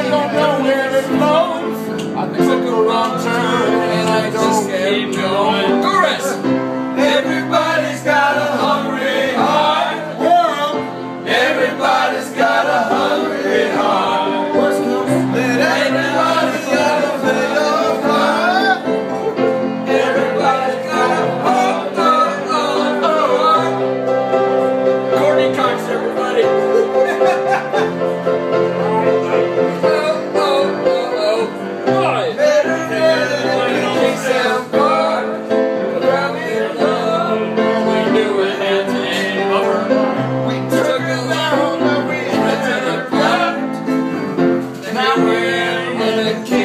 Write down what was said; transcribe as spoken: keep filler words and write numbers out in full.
don't know where it flows. I took a wrong turn and I just keep going. Chorus! Everybody's got a hungry heart. World. Everybody's got a hungry heart. Worst comes that everybody's got a little heart. Everybody's got a heart. Oh, oh, oh, oh. Courtney Cox, everybody. Now we're in the